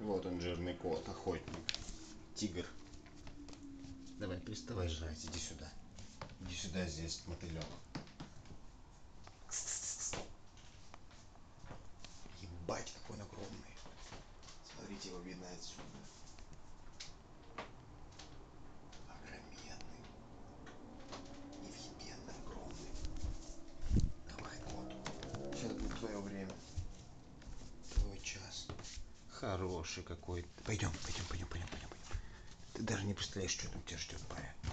Вот он, жирный кот, охотник. Тигр. Давай, переставай жрать, иди сюда. Иди сюда, здесь мотылек. Ебать, какой он огромный. Смотрите, его видно отсюда. Огроменный. Невъебенно огромный. Давай, кот. Сейчас будет твое время. Твой час. Хороший какой. Пойдем. Ты даже не представляешь, что там тебя ждет, паря.